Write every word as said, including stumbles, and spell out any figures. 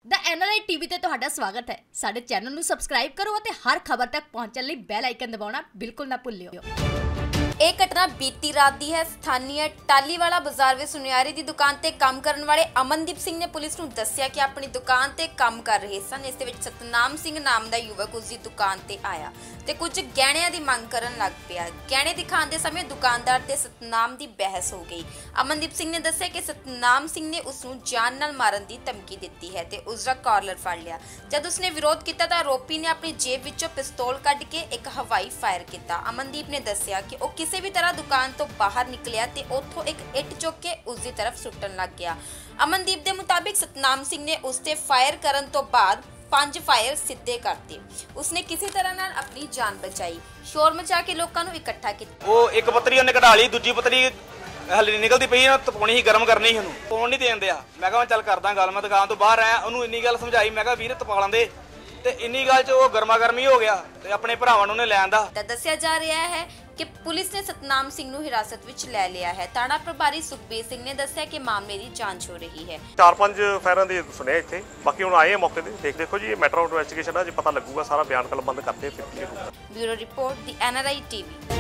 The N R I TV ते तुहाडा स्वागत है। साडे चैनल नूं सबसक्राइब करो और हर खबर तक पहुंचण लई बैल आइकन दबाउणा बिल्कुल ना भुल्लिओ। ਇਹ ਘਟਨਾ ਬੀਤੀ ਰਾਤ ਦੀ ਹੈ। ਸਥਾਨੀय ਟਾਲੀਵਾਲਾ ਬਾਜ਼ਾਰ ਵਿੱਚ ਸੁਨਿਆਰੇ ਦੀ ਦੁਕਾਨ ਤੇ ਕੰਮ ਕਰਨ ਵਾਲੇ ਅਮਨਦੀਪ ਸਿੰਘ ਨੇ ਪੁਲਿਸ ਨੂੰ ਦੱਸਿਆ ਕਿ ਆਪਣੀ ਦੁਕਾਨ ਤੇ ਕੰਮ ਕਰ ਰਹੇ ਸਨ। ਇਸ ਦੇ ਵਿੱਚ ਸਤਨਾਮ ਸਿੰਘ ਨਾਮ ਦਾ ਯੁਵਕ ਉਸ ਦੀ ਦੁਕਾਨ ਤੇ ਆਇਆ ਤੇ ਕੁਝ ਗਹਿਣਿਆਂ ਦੀ ਮੰਗ ਕਰਨ ਲੱਗ ਪਿਆ। ਗਹਿਣੇ ਦਿਖਾਉਂਦੇ ਸਮੇਂ ਦੁਕਾਨਦਾਰ ਤੇ ਸਤਨਾਮ ਦੀ ਬਹਿਸ ਹੋ ਗਈ। ਅਮਨਦੀਪ ਸਿੰਘ ਨੇ ਦੱਸਿਆ ਕਿ ਸਤਨਾਮ ਸਿੰਘ ਨੇ ਉਸ ਨੂੰ ਜਾਨ ਨਾਲ ਮਾਰਨ ਦੀ ਧਮਕੀ ਦਿੱਤੀ ਹੈ ਤੇ ਉਸ ਦਾ ਕਾਲਰ ਫੜ ਲਿਆ। ਜਦ ਉਸਨੇ ਵਿਰੋਧ ਕੀਤਾ ਤਾਂ ਆਰੋਪੀ ਨੇ ਆਪਣੀ ਜੇਬ ਵਿੱਚੋਂ ਪਿਸਤੌਲ ਕੱਢ ਕੇ ਇੱਕ ਹਵਾਈ ਫਾਇਰ ਕੀਤਾ। ਅਮਨਦੀਪ ਨੇ ਦੱਸਿਆ ਕਿ ਉਹ ਕਿਸੇ ਵੀ ਤਰ੍ਹਾਂ ਦੁਕਾਨ ਤੋਂ ਬਾਹਰ ਨਿਕਲਿਆ ਤੇ ਉੱਥੋਂ ਇੱਕ ਇੱਟ ਚੁੱਕ ਕੇ ਉਸ ਦੀ ਤਰਫ ਸੁੱਟਣ ਲੱਗ ਗਿਆ। ਅਮਨਦੀਪ ਦੇ ਮੁਤਾਬਿਕ ਸਤਨਾਮ ਸਿੰਘ ਨੇ ਉਸ ਤੇ ਫਾਇਰ ਕਰਨ ਤੋਂ ਬਾਅਦ ਪੰਜ ਫਾਇਰ ਸਿੱਧੇ ਕਰਤੇ। ਉਸਨੇ ਕਿਸੇ ਤਰ੍ਹਾਂ ਨਾਲ ਆਪਣੀ ਜਾਨ ਬਚਾਈ। ਸ਼ੋਰ ਮਚਾ ਕੇ ਲੋਕਾਂ ਨੂੰ ਇਕੱਠਾ ਕੀਤਾ। ਉਹ ਇੱਕ ਪੱਤਰੀ ਉਹਨੇ ਕਢਾ ਲਈ, ਦੂਜੀ ਪੱਤਰੀ ਹਲੇ ਨਿਕਲਦੀ ਪਈ ਆ, ਤਪਾਉਣੀ ਸੀ, ਗਰਮ ਕਰਨੀ ਸੀ, ਉਹਨੂੰ ਪਾਉਣ ਨਹੀਂ ਦੇਣ ਦਿਆ। ਮੈਂ ਕਿਹਾ ਚੱਲ ਕਰਦਾ ਗੱਲ। ਮੈਂ ਦੁਕਾਨ ਤੋਂ ਬਾਹਰ ਆਇਆ, ਉਹਨੂੰ ਇੰਨੀ ਗੱਲ ਸਮਝਾਈ, ਮੈਂ ਕਿਹਾ ਵੀਰ ਤਪਾ ਲੈਂਦੇ, ਤੇ ਇੰਨੀ ਗੱਲ 'ਚ ਉਹ ਗਰਮਾ ਗਰਮੀ ਹੋ ਗਿਆ ਤੇ ਆਪਣੇ ਭਰਾਵਾਂ ਨੂੰ ਉਹਨੇ ਲੈਣ ਦਾ। ਤਾਂ ਦੱਸਿਆ ਜਾ ਰਿਹਾ ਹੈ ਕਿ ਪੁਲਿਸ ਨੇ ਸਤਨਾਮ ਸਿੰਘ ਨੂੰ ਹਿਰਾਸਤ ਵਿੱਚ ਲੈ ਲਿਆ ਹੈ। ਥਾਣਾ ਪ੍ਰਭਾਰੀ ਸੁਖਬੀਰ ਸਿੰਘ ਨੇ ਦੱਸਿਆ ਕਿ ਮਾਮਲੇ ਦੀ ਜਾਂਚ ਹੋ ਰਹੀ ਹੈ। ਚਾਰ ਪੰਜ ਫਾਇਰਾਂ ਦੇ ਸੁਣਿਆ ਇੱਥੇ, ਬਾਕੀ ਹੁਣ ਆਏ ਆ ਮੌਕੇ ਤੇ। ਦੇਖ ਦੇਖੋ ਜੀ, ਇਹ ਮੈਟਰ ਆਫ ਇਨਵੈਸਟੀਗੇਸ਼ਨ ਆ, ਜੇ ਪਤਾ ਲੱਗੂਗਾ ਸਾਰਾ ਬਿਆਨ ਕਲਮਬੰਦ ਕਰਦੇ ਫਿਰ। ਬਿਊਰੋ ਰਿਪੋਰਟ ਦੀ ਐਨ ਆਰ ਆਈ ਟੀਵੀ।